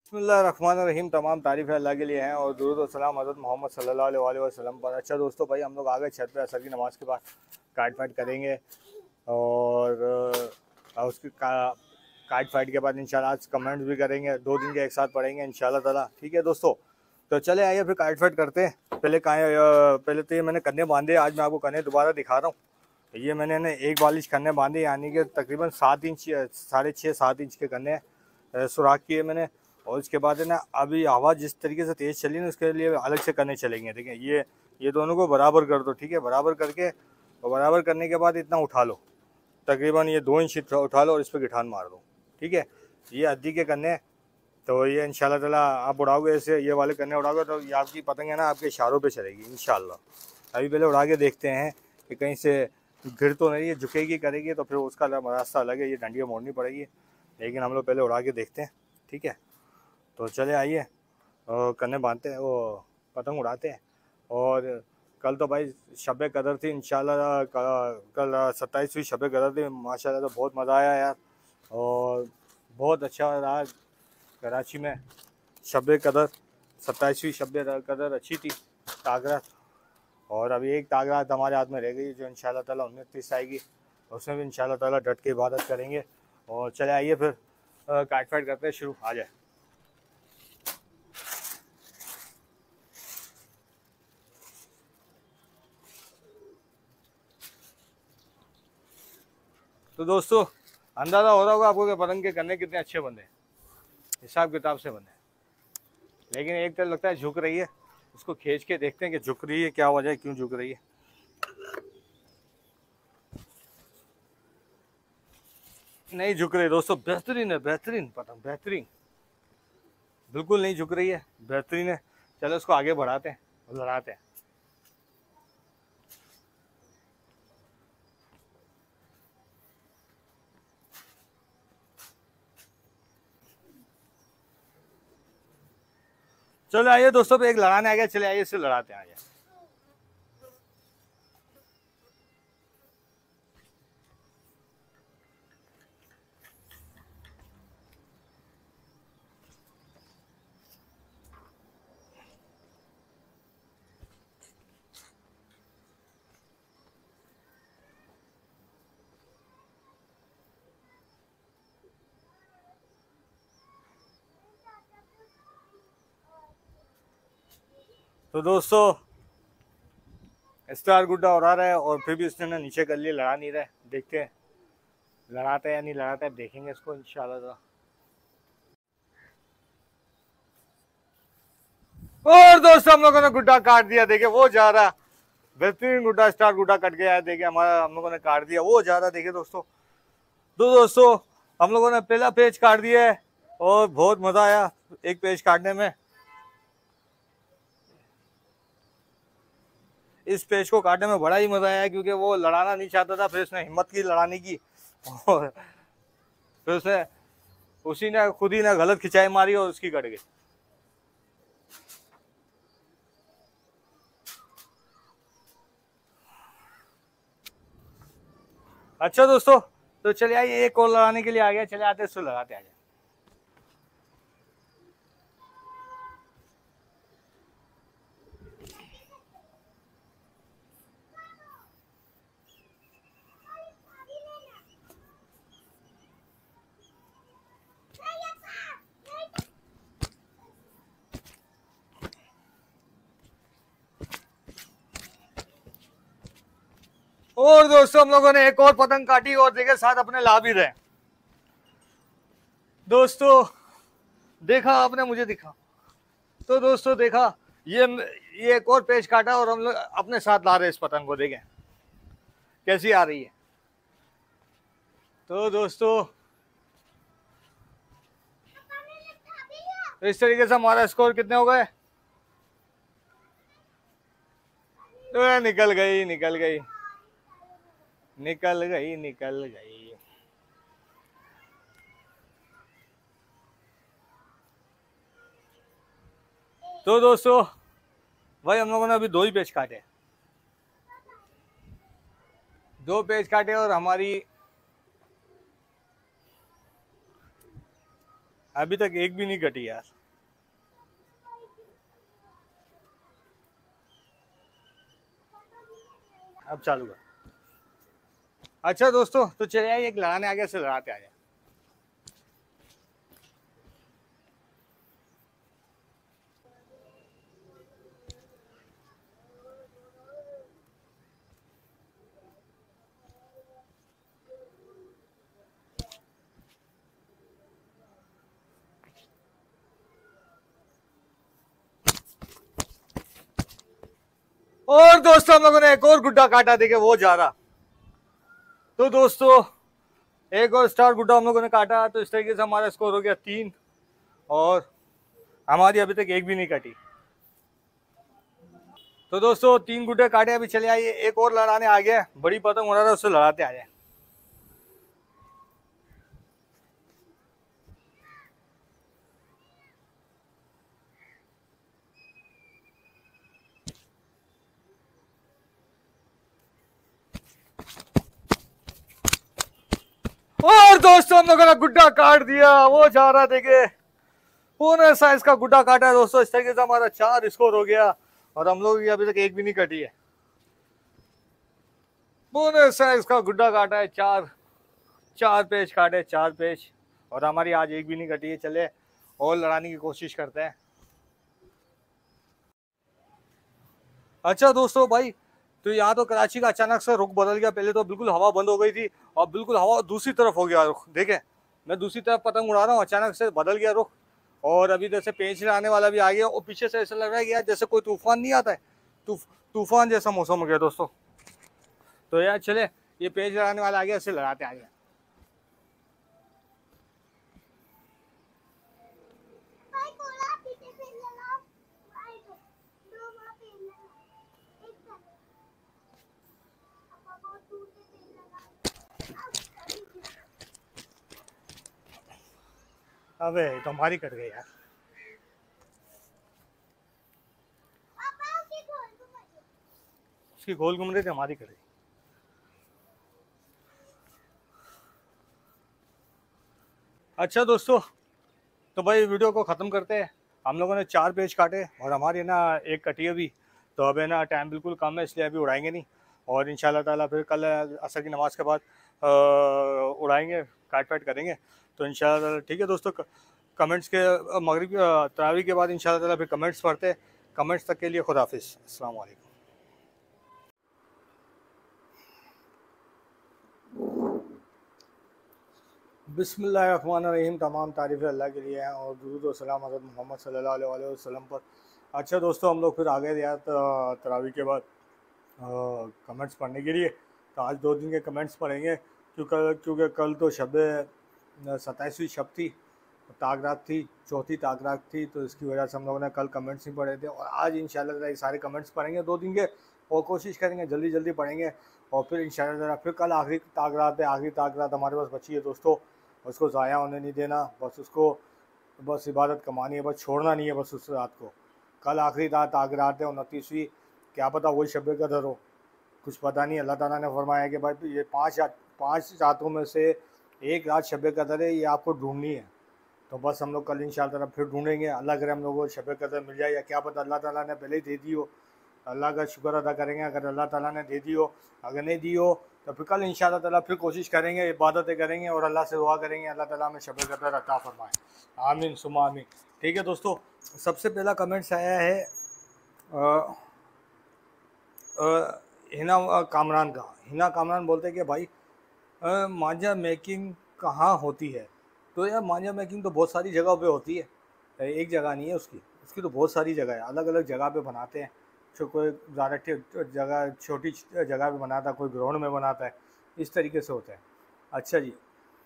बिस्मिल्लाहिर्रहमानिर्रहीम। तमाम तारीफ़ अल्लाह के लिए हैं और दुरूद और सलाम हज़रत मोहम्मद सल्लल्लाहु अलैहि वसल्लम पर। अच्छा दोस्तों, भाई हम लोग आ गए छत पे असर की नमाज़ के बाद काट फाइट करेंगे और उसकी काट फाइट के बाद इंशाल्लाह आज कमेंट्स भी करेंगे, 2 दिन के एक साथ पढ़ेंगे इंशाल्लाह ताला। ठीक है दोस्तों, तो चले आइए फिर काट फाइट करते हैं। पहले तो ये मैंने कन्ने बांधे, आज मैं आपको कन्ने दोबारा दिखा रहा हूँ। ये मैंने ना एक बालिश कन्ने बांधे, यानी कि तकरीबन 7 इंच 6.5-7 इंच के कन्ने सुराख किए मैंने। और उसके बाद है ना, अभी हवा जिस तरीके से तेज़ चली ना, उसके लिए अलग से करने चलेंगे। ठीक है, ये दोनों को बराबर कर दो। ठीक है, बराबर करके और बराबर करने के बाद इतना उठा लो, तकरीबन ये 2 इंच उठा लो और इस पर गिठान मार दो। ठीक है, ये अद्दी के करने। तो ये इंशाल्लाह ताला आप उड़ाओगे, ऐसे ये वाले करने उड़ाओगे तो ये आपकी पतंग है ना आपके इशारों पे चलेगी इंशाल्लाह। अभी पहले उड़ा के देखते हैं कि कहीं से गिर तो नहीं, ये झुकेगी करेगी तो फिर उसका रास्ता अलग है, ये डंडियाँ मोड़नी पड़ेगी। लेकिन हम लोग पहले उड़ा के देखते हैं। ठीक है, तो चले आइए कन्ने बांधते हैं, वो पतंग उड़ाते हैं। और कल तो भाई शब कदर थी इंशाल्लाह, कल 27वीं शब कदर थी माशाल्लाह। तो बहुत मज़ा आया यार और बहुत अच्छा रहा। कराची में शब कदर 27वीं शब कदर अच्छी थी तागरात। और अभी एक तागरात हमारे हाथ में रह गई जो इंशाल्लाह ताला 29 आएगी, उसमें भी इंशाल्लाह ताला डट के इबादत करेंगे। और चले आइए फिर काट फाइट करते हैं, शुरू आ जाए। तो दोस्तों, अंदाज़ा हो रहा होगा आपको कि पतंग के कन्ने कितने अच्छे बंधे, हिसाब किताब से बंधे। लेकिन एक तो लगता है झुक रही है, उसको खींच के देखते हैं कि झुक रही है, क्या वजह है, क्यों झुक रही है। नहीं झुक रही दोस्तों, बेहतरीन है, बेहतरीन पतंग, बेहतरीन, बिल्कुल नहीं झुक रही है, बेहतरीन है। चलो उसको आगे बढ़ाते हैं और लड़ाते हैं। चलो आइए दोस्तों, एक लड़ाने आ गया, चले आइए इससे लड़ाते हैं। आइए तो दोस्तों, स्टार गुड्डा उड़ा रहा है और फिर भी उसने ना नीचे कर लिए, लड़ा नहीं रहा है। देखते हैं लड़ाता है या नहीं लड़ाता है, देखेंगे इसको इंशाल्लाह। और दोस्तों, हम लोगों ने गुड्डा काट दिया, देखे वो जा रहा, बेहतरीन गुड्डा, स्टार गुड्डा कट गया। देखिए हमारा, हम लोगों ने काट दिया, वो जा रहा। देखिए दोस्तों, तो दोस्तों हम लोगों ने पहला पेज काट दिया है और बहुत मजा आया एक पेज काटने में। इस पेज को काटने में बड़ा ही मजा आया क्योंकि वो लड़ाना नहीं चाहता था, फिर उसने हिम्मत की लड़ाने की और फिर उसने उसी ने खुद ही ने गलत खिंचाई मारी और उसकी कट गई। अच्छा दोस्तों, तो चलिए आइए, एक और लड़ाने के लिए आ गया, चले आते इसको लगाते आ जाए। और दोस्तों, हम लोगों ने एक और पतंग काटी और देखे साथ अपने ला भी रहे। दोस्तों देखा आपने, मुझे दिखा। तो दोस्तों देखा, ये एक और पेज काटा और हम लोग अपने साथ ला रहे इस पतंग को, देखें कैसी आ रही है। तो दोस्तों इस तरीके से हमारा स्कोर कितने हो गए। तो निकल गई, निकल गई, निकल गई, निकल गई। तो दोस्तों भाई, हम लोगों ने अभी 2 ही पेज काटे, 2 पेज काटे और हमारी अभी तक एक भी नहीं कटी यार। अब चालू कर। अच्छा दोस्तों, तो चले आइए, एक लड़ाने आगे से लड़ाते आ जाए। और दोस्तों हम लोगों ने एक और गुड्डा काटा, देखे वो जा रहा। तो दोस्तों एक और स्टार गुड्डा हम लोगों ने काटा, तो इस तरीके से हमारा स्कोर हो गया 3, और हमारी अभी तक एक भी नहीं कटी। तो दोस्तों 3 गुड्डे काटे, अभी चले आइए एक और लड़ाने आ गया, बड़ी पतंग उड़ा रहा है, उससे लड़ाते आ जाए। और दोस्तों हम लोगों ने गुड्डा काट दिया, वो जा रहा, देखे पूरे साइज का गुड्डा काटा है दोस्तों। इस तरीके से हमारा 4 स्कोर हो गया, और हम लोग की अभी तक एक भी नहीं कटी है। पूरे साइज का गुड्डा काटा है, 4 पेज काटे, 4 पेज, और हमारी आज एक भी नहीं कटी है। चले और लड़ाने की कोशिश करते हैं। अच्छा दोस्तों भाई, तो यहाँ तो कराची का अचानक से रुख बदल गया। पहले तो बिल्कुल हवा बंद हो गई थी, और बिल्कुल हवा दूसरी तरफ हो गया रुख। देखे मैं दूसरी तरफ पतंग उड़ा रहा हूँ, अचानक से बदल गया रुख, और अभी जैसे पेंच आने वाला भी आ गया, और पीछे से ऐसा लग रहा है कि यार जैसे कोई तूफान नहीं आता है, तूफान जैसा मौसम हो गया दोस्तों। तो यार चले, ये पेंच लगाने वाला आ गया, इसे लगाते आ गया। अबे तो हमारी कट गई यार। उसकी गोल घूम रही थी, हमारी कट गई। अच्छा दोस्तों, तो भाई वीडियो को ख़त्म करते हैं। हम लोगों ने 4 पेज काटे, और हमारी ना एक कटी अभी। तो अब है ना टाइम बिल्कुल कम है, इसलिए अभी उड़ाएंगे नहीं, और इंशाल्लाह ताला फिर कल असर की नमाज़ के बाद उड़ाएंगे, काट पाट करेंगे। तो इंशाल्लाह ताला ठीक है दोस्तों। कमेंट्स के मगरिब तरावी के बाद इंशाल्लाह ताला फिर कमेंट्स पढ़ते। कमेंट्स तक के लिए खुदा हाफिज़, अस्सलाम वालेकुम। बिस्मिल्लाहिर्रहमानिर्रहीम। तमाम तारीफ़ अल्लाह के लिए हैं, और दुरूद व सलाम हज़रत मोहम्मद सल्लल्लाहु अलैहि वसल्लम पर। अच्छा दोस्तों, हम लोग फिर आ गए यार तरावी के बाद कमेंट्स पढ़ने के लिए। तो आज 2 दिन के कमेंट्स पढ़ेंगे, क्योंकि कल तो शब 27वीं शब थी, ताक रात थी, चौथी ताक रात थी। तो इसकी वजह से हम लोगों ने कल कमेंट्स नहीं पढ़े थे, और आज इंशाल्लाह सारे कमेंट्स पढ़ेंगे 2 दिन के, और कोशिश करेंगे जल्दी जल्दी पढ़ेंगे। और फिर इंशाल्लाह फिर कल आखिरी ताक रात है, आखिरी ताक रात हमारे पास बची है दोस्तों। उसको ज़ाया होने नहीं देना, बस उसको बस इबादत कमानी है, बस छोड़ना नहीं है बस उस रात को। कल आखिरी रात ताक रात है, 29वीं, क्या पता वही शब कदर हो, कुछ पता नहीं। अल्लाह ताला ने फरमाया कि भाई ये 5 रातों में से एक रात शब कदर है, ये आपको ढूंढनी है। तो बस हम लोग कल इंशाअल्लाह फिर ढूंढेंगे। अल्लाह करे हम लोगों को शब कदर मिल जाए, या क्या पता अल्लाह ताला ने पहले ही दे दी हो। अल्लाह का शुक्र अदा करेंगे अगर अल्लाह ताला ने दे दी हो। अगर नहीं दी हो तो फिर कल इंशाअल्लाह ताला फिर कोशिश करेंगे, इबादतें करेंगे, और अल्लाह से दुआ करेंगे अल्लाह ताला हमें शब कदर अता फरमाए। आमीन सुमा आमीन। ठीक है दोस्तों, सबसे पहला कमेंट्स आया है हिना कामरान का। हिना कामरान बोलते हैं कि भाई मांझा मेकिंग कहाँ होती है। तो यार मांझा मेकिंग तो बहुत सारी जगहों पे होती है, एक जगह नहीं है उसकी तो बहुत सारी जगह है, अलग अलग जगह पे बनाते हैं। कोई ज़्यादा जगह छोटी जगह पे बनाता है, कोई ग्राउंड में बनाता है, इस तरीके से होता है। अच्छा जी,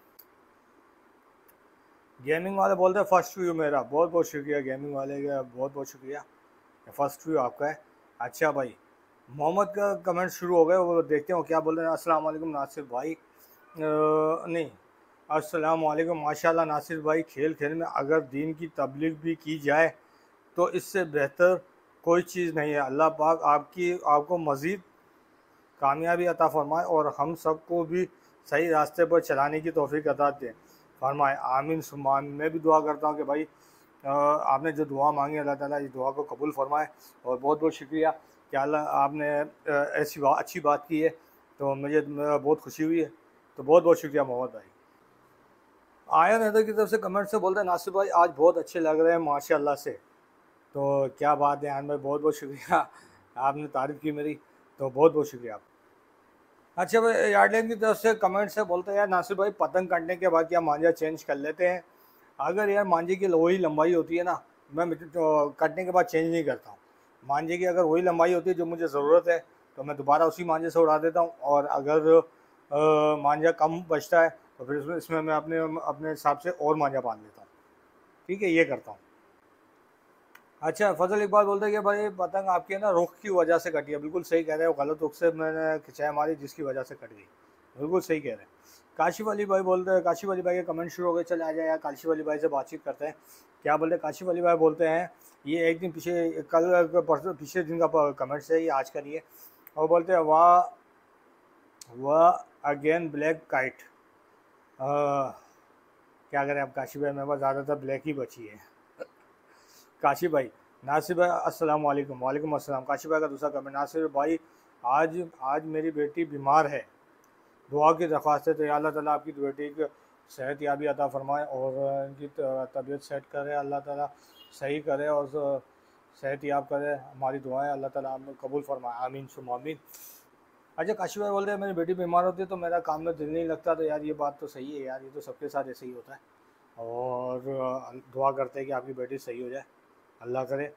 गेमिंग वाले बोलते हैं फर्स्ट व्यू मेरा, बहुत बहुत शुक्रिया गेमिंग वाले का, बहुत बहुत शुक्रिया, फर्स्ट व्यू आपका है। अच्छा भाई, मोहम्मद का कमेंट शुरू हो गए, वो देखते हो क्या बोल रहे हैं। अस्सलाम वालेकुम नासिर भाई, नहीं अस्सलाम वालेकुम। माशाल्लाह नासिर भाई, खेल खेल में अगर दीन की तबलीग भी की जाए तो इससे बेहतर कोई चीज़ नहीं है। अल्लाह पाक आपको मज़ीद कामयाबी अता फरमाए, और हम सबको भी सही रास्ते पर चलाने की तौफीक अता दे फरमाए। आमीन सुम्मा आमीन। मैं भी दुआ करता हूँ कि भाई आपने जो दुआ मांगी अल्लाह ताला इस दुआ को कबूल फरमाए, और बहुत बहुत शुक्रिया। कि अल्लाह आपने ऐसी अच्छी बात की है, तो मुझे बहुत खुशी हुई है। तो बहुत बहुत शुक्रिया मोहम्मद भाई। आयन हैदर की तरफ से कमेंट से बोलते हैं नासिर भाई आज बहुत अच्छे लग रहे हैं माशाल्लाह से। तो क्या बात है आयन भाई, बहुत बहुत शुक्रिया, आपने तारीफ़ की मेरी, तो बहुत बहुत शुक्रिया आप। अच्छा भाई यार्डलाइन की तरफ से कमेंट से बोलते हैं यार नासिर भाई पतंग काटने के बाद क्या मांझा चेंज कर लेते हैं? अगर यार मांझे की वही लंबाई होती है ना, मैं तो कटने के बाद चेंज नहीं करता हूँ। मांझे की अगर वही लंबाई होती है जो मुझे ज़रूरत है, तो मैं दोबारा उसी मांझे से उड़ा देता हूँ। और अगर मांझा कम बचता है तो फिर इसमें मैं अपने अपने हिसाब से और मांझा बांध लेता हूँ। ठीक है, ये करता हूँ। अच्छा फजल इकबाल बोलते हैं कि भाई पतंग आपके ना रुख की वजह से कटी है। बिल्कुल सही कह रहे हो, गलत रुख से मैंने खिंचाई मारी जिसकी वजह से कट गई। बिल्कुल सही कह रहे हैं। काशिफ अली भाई बोलते हैं, काशिफ अली भाई के कमेंट शुरू हो गए, चले आ जाए यार काशिफ अली भाई से बातचीत करते हैं। क्या बोलते हैं काशिफ अली भाई? बोलते हैं ये एक दिन पीछे कल परसों पिछले दिन का कमेंट्स है, ये आज का नहीं है। और बोलते हैं वाह वाह अगेन ब्लैक काइट। क्या करें अब काशिफ भाई, मेरे पास ज़्यादातर ब्लैक ही बची है। काशिफ भाई, नासिर भाई अस्सलाम वालेकुम। वालेकुम अस्सलाम। काशिफ भाई का दूसरा कमेंट, नासिर भाई आज आज मेरी बेटी बीमार है, दुआ की दरख्वास्त है। तो या अल्लाह ताला आपकी बेटी की सेहत याबी अता फ़रमाए और इनकी तबीयत सेट करे, अल्लाह ताला सही करे और सेहत याब करे। हमारी दुआएं अल्लाह ताला हमें कबूल फरमाए, आमीन सुम्मा आमीन। अच्छा काशिफ भाई बोल रहे हैं मेरी बेटी बीमार होती है तो मेरा काम में दिल नहीं लगता। तो यार ये बात तो सही है यार, ये तो सबके साथ ऐसे ही होता है। और दुआ करते हैं कि आपकी बेटी सही हो जाए, अल्लाह करे।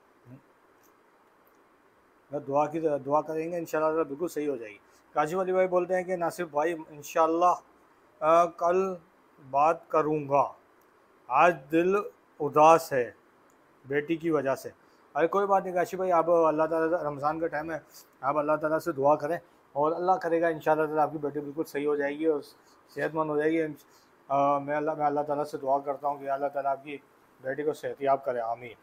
दुआ करेंगे इंशाल्लाह बिल्कुल सही हो जाएगी। काशिफ अली भाई बोलते हैं कि नासिर भाई इंशाल्लाह कल बात करूँगा, आज दिल उदास है बेटी की वजह से। अरे कोई बात नहीं काशिफ भाई, आप अल्लाह ताला, रमज़ान का टाइम है, आप अल्लाह ताला से दुआ करें और अल्लाह करेगा इंशाल्लाह ताला आपकी बेटी बिल्कुल सही हो जाएगी और सेहतमंद हो जाएगी। मैं अल्लाह ताला से दुआ करता हूँ कि अल्लाह ताला आपकी बेटी को सेहतियाब करे, आमीन।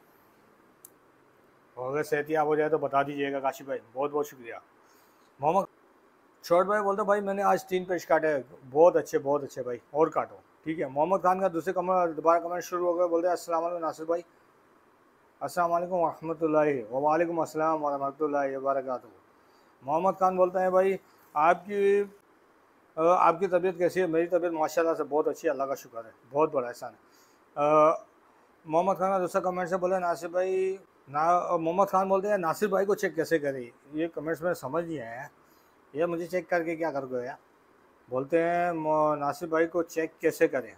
और अगर सेहतियाब हो जाए तो बता दीजिएगा काशिफ भाई, बहुत बहुत शुक्रिया। मोहम्मद छोट भाई बोलते भाई मैंने आज 3 पेश काटे, बहुत अच्छे भाई, और काटो। ठीक है। मोहम्मद खान का दूसरे कमेंट, दोबारा कमेंट शुरू हो गया। बोलते हैं अस्सलाम वालेकुम नासिर भाई, अस्सलाम वालेकुम वरहमतुल्लाहि व वालेकुम अस्सलाम वरहमतुल्लाहि व बरकातहू। मोहम्मद खान बोलते हैं भाई आपकी आपकी तबीयत कैसी है? मेरी तबीयत माशाल्लाह से बहुत अच्छी है, अल्लाह का शुक्र है, बहुत बड़ा एहसान है। मोहम्मद खान का दूसरा कमेंट से बोले नासिर भाई ना, मोहम्मद खान बोलते हैं नासिर भाई को चेक कैसे करें? ये कमेंट्स में समझ नहीं आया, ये मुझे चेक करके क्या कर गया? बोलते हैं नासिर भाई को चेक कैसे करें?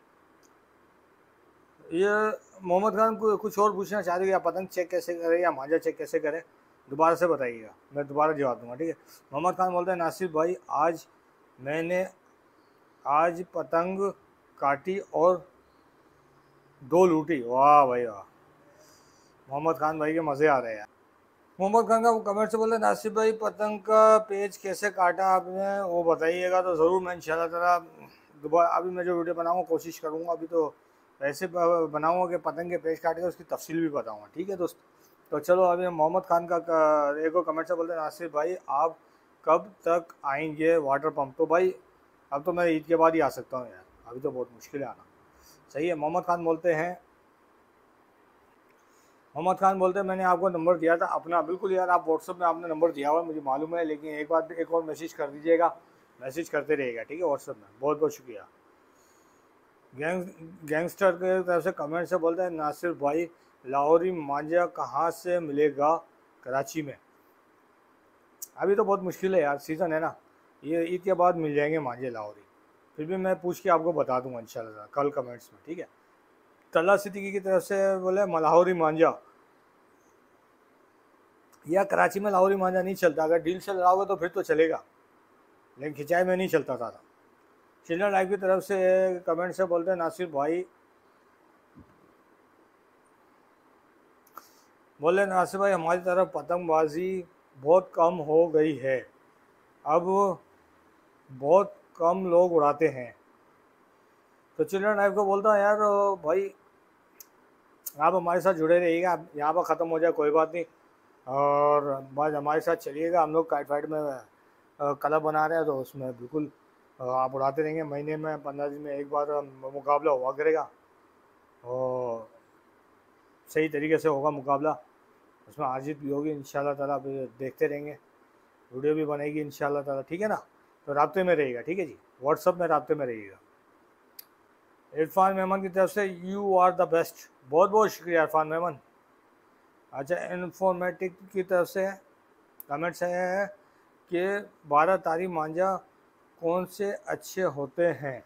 ये मोहम्मद खान को कुछ और पूछना चाहते हैं, या पतंग चेक कैसे करें या मांझा चेक कैसे करें? दोबारा से बताइएगा, मैं दोबारा जवाब दूंगा। ठीक है। मोहम्मद खान बोलते हैं नासिर भाई मैंने आज पतंग काटी और 2 लूटी। वाह भाई वाह, मोहम्मद खान भाई के मज़े आ रहे हैं। मोहम्मद खान का कमेंट से बोले नासिर भाई पतंग का पेज कैसे काटा आपने, वो बताइएगा तो ज़रूर मैं इंशाल्लाह ताला दोबारा अभी मैं जो वीडियो बनाऊँगा कोशिश करूँगा। अभी तो ऐसे बनाऊँगा कि पतंग के पेज काट के उसकी तफसील भी बताऊँगा। ठीक है दोस्त। तो चलो अभी मोहम्मद खान का एक और कमेंट से बोलते हैं नासिर भाई आप कब तक आएंगे वाटर पम्प? तो भाई अब तो मैं ईद के बाद ही आ सकता हूँ यार, अभी तो बहुत मुश्किल है आना। सही है। मोहम्मद खान बोलते हैं मैंने आपको नंबर दिया था अपना। बिल्कुल यार, आप व्हाट्सअप में आपने नंबर दिया हुआ है मुझे मालूम है, लेकिन एक और मैसेज कर दीजिएगा, मैसेज करते रहिएगा। ठीक है, व्हाट्सअप में। बहुत बहुत शुक्रिया। गैंगस्टर के तरफ से कमेंट से बोलते हैं नासिर भाई लाहौरी मांझा कहाँ से मिलेगा कराची में? अभी तो बहुत मुश्किल है यार, सीज़न है ना, ये ईद के बाद मिल जाएंगे मांझे लाहौरी। फिर भी मैं पूछ के आपको बता दूंगा इंशाल्लाह कल कमेंट्स में। ठीक है। तला सिद्दीकी की तरफ से बोले लाहौरी मांझा, या कराची में लाहौरी मांझा नहीं चलता, अगर डील से लड़ाओगे तो फिर तो चलेगा, लेकिन खिंचाई में नहीं चलता था। चिल्ड्रन लाइफ की तरफ से कमेंट से बोलते हैं नासिर भाई हमारी तरफ पतंगबाजी बहुत कम हो गई है, अब बहुत कम लोग उड़ाते हैं। तो चिल्ड्रन लाइफ को बोलता है यार भाई आप हमारे साथ जुड़े रहिएगा, यहाँ पर ख़त्म हो जाए कोई बात नहीं, और बस हमारे साथ चलिएगा। हम लोग काइट फाइट में क्लब बना रहे हैं, तो उसमें बिल्कुल आप उड़ाते रहेंगे। महीने में 15 दिन में एक बार मुकाबला हुआ करेगा और सही तरीके से होगा मुकाबला। उसमें हार जीत भी होगी इंशाल्लाह ताला, देखते रहेंगे, वीडियो भी बनेगी इंशाल्लाह ताला, ठीक है ना। तो राब्ते में रहिएगा, ठीक है जी, व्हाट्सअप में राब्ते में रहिएगा। इरफान मेमन की तरफ से यू आर द बेस्ट, बहुत बहुत शुक्रिया इरफान मेमन। अच्छा, इन्फॉर्मेटिक की तरफ से कमेंट्स है कि 12 तारी मांझा कौन से अच्छे होते हैं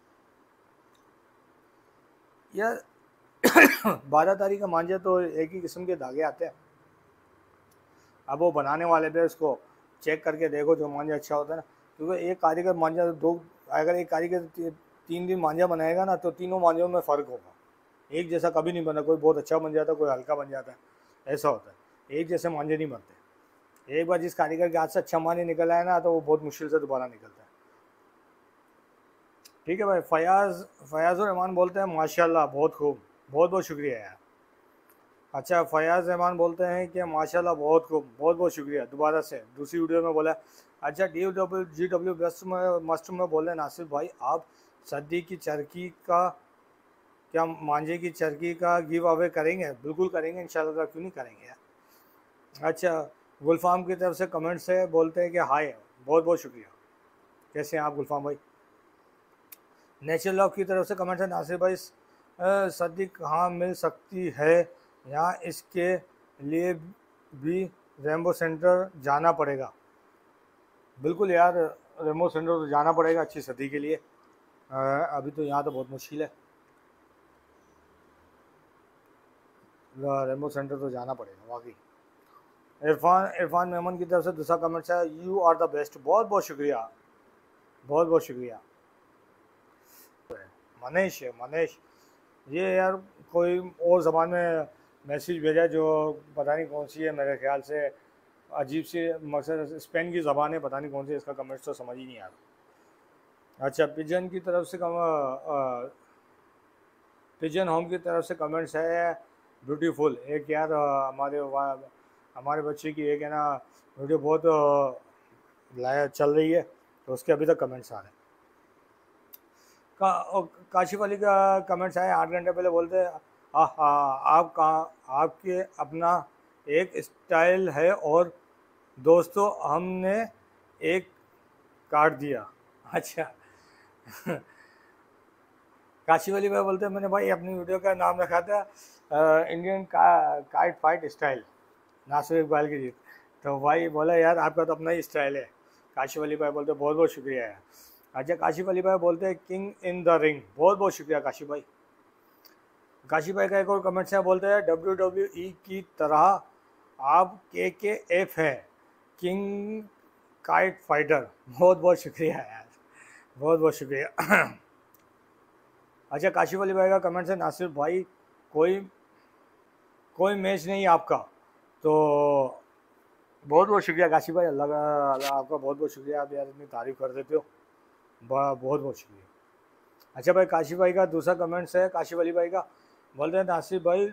यार। 12 तारी का मांझा तो एक ही किस्म के धागे आते हैं, अब वो बनाने वाले पे उसको चेक करके देखो जो मांझा अच्छा होता है ना, क्योंकि एक कारीगर मांझा अगर एक कारीगर 3 दिन मांझा बनाएगा ना तो तीनों मांझों में फ़र्क होगा, एक जैसा कभी नहीं बना, कोई बहुत अच्छा बन जाता है, कोई हल्का बन जाता है, ऐसा होता है, एक जैसे मांझे नहीं बनते। एक बार जिस कारीगर के हाथ से अच्छा मांझा निकल आया ना तो वो बहुत मुश्किल से दोबारा निकलता है, ठीक है भाई। फयाज़ुर रहमान बोलते हैं माशाल्लाह बहुत खूब, बहुत बहुत शुक्रिया यार। अच्छा, फयाज़ रहमान बोलते हैं कि माशाल्लाह बहुत खूब, बहुत बहुत शुक्रिया, दोबारा से दूसरी वीडियो में बोला। अच्छा, DW मस्ट में बोले नासिर भाई आप सर्दी की चरखी का क्या मांझे की चरखी का गिव अवे करेंगे? बिल्कुल करेंगे इंशाल्लाह, क्यों नहीं करेंगे यार। अच्छा, गुलफाम की तरफ से कमेंट्स है, बोलते हैं कि हाय, बहुत बहुत शुक्रिया, कैसे हैं आप गुलफाम भाई। नेचर लव की तरफ से कमेंट है, नासिर भाई सर्दी कहाँ मिल सकती है यहाँ, इसके लिए भी रेमबो सेंटर जाना पड़ेगा। बिल्कुल यार, रेमबो सेंटर तो जाना पड़ेगा अच्छी सर्दी के लिए, अभी तो यहाँ तो बहुत मुश्किल है, रेमबो सेंटर तो जाना पड़ेगा वाकई। इरफान मेमन की तरफ से दूसरा कमेंट है, यू आर द बेस्ट, बहुत बहुत शुक्रिया, बहुत बहुत शुक्रिया। मनीष है, मनीष ये यार कोई और ज़बान में मैसेज भेजा जो पता नहीं कौन सी है, मेरे ख्याल से अजीब सी, मकसद स्पेन की ज़बान है, पता नहीं कौन सी, इसका कमेंट्स तो समझ ही नहीं आ रहा। अच्छा, पिजन की तरफ से पिजन होम की तरफ से कमेंट्स है ब्यूटीफुल, एक यार हमारे बच्चे की एक है ना वीडियो बहुत लाया चल रही है, तो उसके अभी तक कमेंट्स आ रहे हैं। काशिफ अली का कमेंट्स आए 8 घंटे पहले, बोलते हैं आप कहाँ, आपके अपना एक स्टाइल है और दोस्तों हमने एक काट दिया। अच्छा। काशिफ अली भाई बोलते हैं मैंने भाई अपनी वीडियो का नाम रखा था Indian kite fight style Nasir Iqbal की जीत, तो भाई बोला यार आपका तो अपना ही स्टाइल है। काशिफ अली भाई बोलते बहुत बहुत शुक्रिया यार। अच्छा, काशिफ अली भाई बोलते हैं किंग इन द रिंग, बहुत बहुत शुक्रिया काशिफ भाई। काशिफ भाई का एक और कमेंट्स है, बोलते हैं WWE की तरह आप KKF हैं, किंग काइट फाइटर, बहुत बहुत शुक्रिया यार, बहुत बहुत शुक्रिया। अच्छा, काशिफ अली भाई का कमेंट्स है, नासिर भाई कोई कोई मैच नहीं आपका, तो बहुत बहुत शुक्रिया काशिफ भाई, अल्लाह आपका बहुत बहुत शुक्रिया, आप यार इतनी तारीफ़ कर देते हो, बहुत बहुत शुक्रिया। अच्छा भाई, काशिफ भाई का दूसरा कमेंट्स है, काशिफ अली भाई का, बोलते हैं नासिर भाई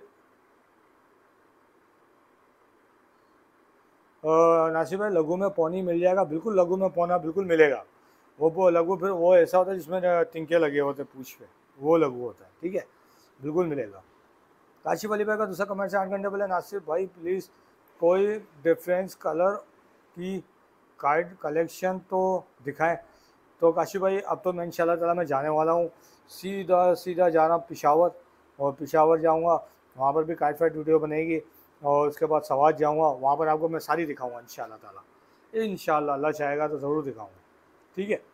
नासिर भाई लघु में पौनी मिल जाएगा? बिल्कुल लघु में पौना बिल्कुल मिलेगा, वो लघु फिर वो ऐसा होता है जिसमें तिनके लगे होते हैं पूछ पे, वो लघु होता है, ठीक है, बिल्कुल मिलेगा। काशिफ अली भाई का दूसरा कमेंट है 8 घंटे पहले, नासिर भाई प्लीज़ कोई डिफरेंस कलर की कार्ड कलेक्शन तो दिखाएं। तो काशिफ भाई अब तो मैं इंशाल्लाह ताला मैं जाने वाला हूँ, सीधा सीधा जा रहा हूँ पिशावर, और पिशावर जाऊँगा, वहाँ पर भी काइट फाइट वीडियो बनेगी, और उसके बाद सवाद जाऊँगा, वहाँ पर आपको मैं सारी दिखाऊँगा इंशाल्लाह ताला, इंशाल्लाह अल्लाह चाहेगा तो ज़रूर दिखाऊँगा, ठीक है,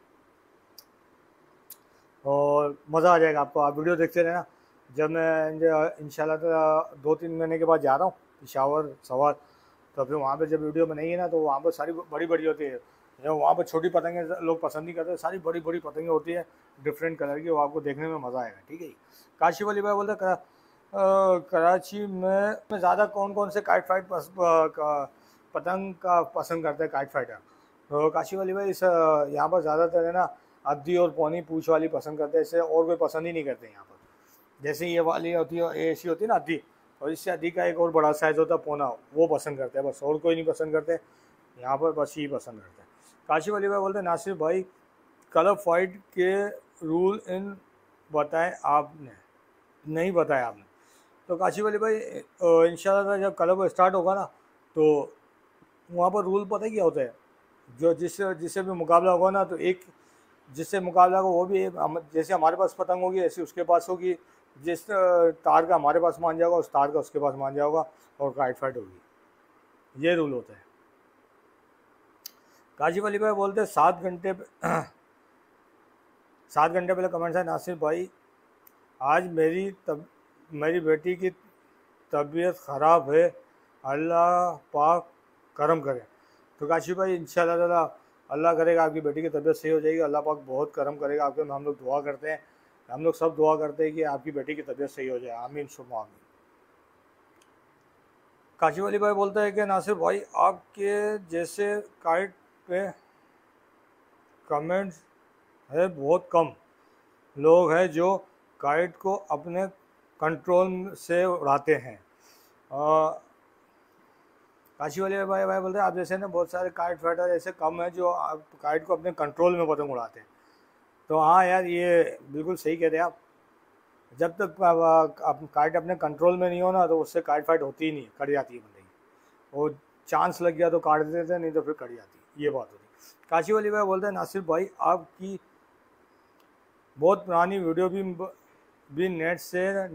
और मज़ा आ जाएगा आपको, आप वीडियो देखते रहना। जब मैं इंशाल्लाह ताला 2-3 महीने के बाद जा रहा हूँ पिशावर सवाद, तो फिर वहाँ पे जब वीडियो बनाएंगे ना तो वहाँ पर सारी बड़ी बड़ी होती है, जो वहाँ पर छोटी पतंगे लोग पसंद नहीं करते, सारी बड़ी बड़ी पतंगे होती है डिफरेंट कलर की, वो आपको देखने में मज़ा आएगा, ठीक है। काशिफ अली भाई बोलते कराची में ज़्यादा कौन कौन से काइट फाइट पतंग का पसंद करते हैं काइट फाइटर? तो काशिफ अली भाई इस यहाँ पर ज़्यादातर है ना अद्दी और पौनी पूछ वाली पसंद करते हैं, इससे और कोई पसंद ही नहीं करते यहाँ पर। जैसे ये वाली होती है, ऐसी होती है ना अद्दी, और इससे अद्दी का एक और बड़ा साइज़ होता है पौना, वो पसंद करते हैं बस, और कोई नहीं पसंद करते यहाँ पर, बस यही पसंद करते हैं। काशिफ अली भाई बोलते हैं नासिर भाई कलर फाइट के रूल इन बताएं आपने? नहीं बताया आपने? तो काशी वाले भाई इंशाल्लाह जब क्लब स्टार्ट होगा ना, तो वहाँ पर रूल पता है क्या होता है, जो जिससे भी मुकाबला होगा ना, तो एक जिससे मुकाबला होगा वो भी जैसे हमारे पास पतंग होगी ऐसे उसके पास होगी, जिस तार का हमारे पास मान जाएगा उस तार का उसके पास मान जाएगा, और काइट फाइट होगी। ये रूल होता है। काशी वाली भाई बोलते हैं 7 घंटे 7 घंटे पहले कमेंट्स है, नासिर भाई आज मेरी बेटी की तबीयत ख़राब है, अल्लाह पाक करम करे। तो काशी भाई इंशाल्लाह ताला अल्लाह करेगा आपकी बेटी की तबीयत सही हो जाएगी, अल्लाह पाक बहुत करम करेगा आपके। हम लोग दुआ करते हैं, हम लोग सब दुआ करते हैं कि आपकी बेटी की तबीयत सही हो जाए, आमीन सुम्मा आमीन। काशी वाली भाई बोलता है कि नासिर भाई आपके जैसे काइट पे कमेंट्स है बहुत कम लोग हैं जो काइट को अपने कंट्रोल से उड़ाते हैं। काशी वाले भाई बोलते हैं आप जैसे ना बहुत सारे काइट फाइटर ऐसे कम हैं जो आप काइट को अपने कंट्रोल में पतंग उड़ाते हैं। तो हाँ यार, ये बिल्कुल सही कह रहे हैं आप। जब तक आप काइट अपने कंट्रोल में नहीं हो ना, तो उससे काइट फाइट होती ही नहीं, कट जाती है बंदे की। वो चांस लग गया तो काट देते, नहीं तो फिर कट जाती, ये बात होती है। काशी वाली भाई बोलते हैं नासिर भाई आपकी बहुत पुरानी वीडियो भी नेट से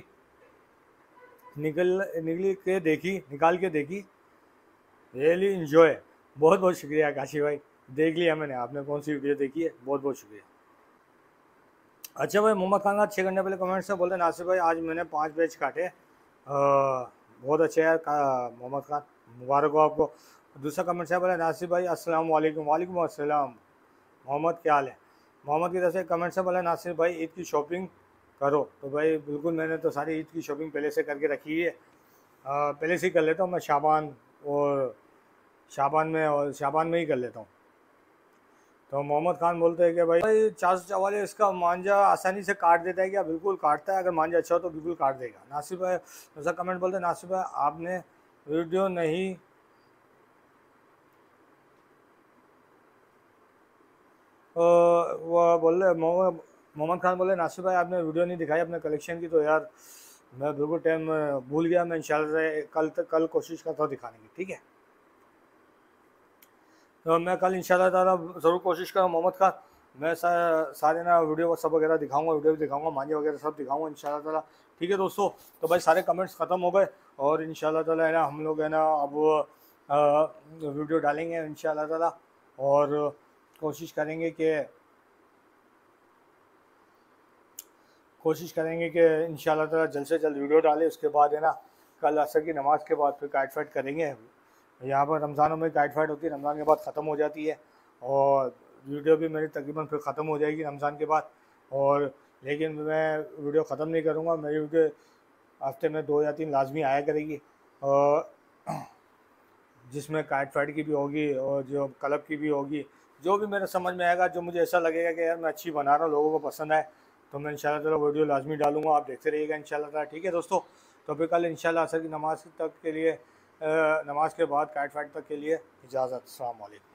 निकाल के देखी, रियली इन्जॉय। बहुत बहुत शुक्रिया काशी भाई, देख लिया मैंने, आपने कौन सी वीडियो देखी है, बहुत बहुत शुक्रिया। अच्छा भाई, मोहम्मद खान का 6 घंटे पहले कमेंट से बोलते हैं नासिर भाई आज मैंने 5 बैच काटे, बहुत अच्छे यार मोहम्मद खान, मुबारक हो आपको। दूसरा कमेंट से बोले नासिर भाई अस्सलाम वालेकुम। वालेकुम अस्सलाम मोहम्मद, क्या हाल है। मोहम्मद की तरफ से कमेंट से बोला नासिर भाई ईद की शॉपिंग करो। तो भाई बिल्कुल, मैंने तो सारी ईद की शॉपिंग पहले से करके रखी है, पहले से ही कर लेता हूँ मैं, शाबान में ही कर लेता हूँ। तो मोहम्मद खान बोलते हैं कि भाई 444 इसका मांझा आसानी से काट देता है क्या। बिल्कुल काटता है, अगर मांझा अच्छा हो तो बिल्कुल काट देगा। नासिर भाई ऐसा कमेंट बोलते हैं नासिर भाई आपने वीडियो नहीं वो बोल रहे मोहम्मद खान बोले नासिर भाई आपने वीडियो नहीं दिखाई अपने कलेक्शन की। तो यार मैं बिल्कुल टाइम भूल गया, मैं इंशाल्लाह कल कोशिश करता हूँ दिखाने की, ठीक है। तो मैं कल इंशाल्लाह ताला ज़रूर कोशिश करूँ मोहम्मद खान, मैं सारे ना वीडियो सब वगैरह दिखाऊंगा, वीडियो भी दिखाऊंगा, मांझे वगैरह सब दिखाऊंगा इंशाल्लाह ताला, ठीक है दोस्तों। तो भाई सारे कमेंट्स ख़त्म हो गए, और इंशाल्लाह ताला है ना हम लोग है ना अब वीडियो डालेंगे इंशाल्लाह ताला, और कोशिश करेंगे कि इंशाल्लाह ताला जल्द से जल्द वीडियो डालें। उसके बाद है ना कल असर की नमाज़ के बाद फिर काइट फाइट करेंगे। यहाँ पर रमज़ानों में काइट फाइट होती है, रमज़ान के बाद ख़त्म हो जाती है, और वीडियो भी मेरी तकरीबन फिर ख़त्म हो जाएगी रमज़ान के बाद। और लेकिन मैं वीडियो ख़त्म नहीं करूँगा, मेरी वीडियो हफ्ते में 2 या 3 लाजमी आया करेगी, और जिसमें काइट फाइट की भी होगी और जो क्लब की भी होगी, जो भी मेरे समझ में आएगा, जो मुझे ऐसा लगेगा कि यार मैं अच्छी बना रहा हूँ, लोगों को पसंद आए, तो मैं इंशाल्लाह ताला वीडियो लाजमी डालूंगा, आप देखते रहिएगा इंशाल्लाह ताला, ठीक है दोस्तों। तो फिर कल इंशाल्लाह असर की नमाज़ तक के लिए, नमाज के बाद काइट फाइट तक के लिए इजाज़त। अस्सलाम वालेकुम।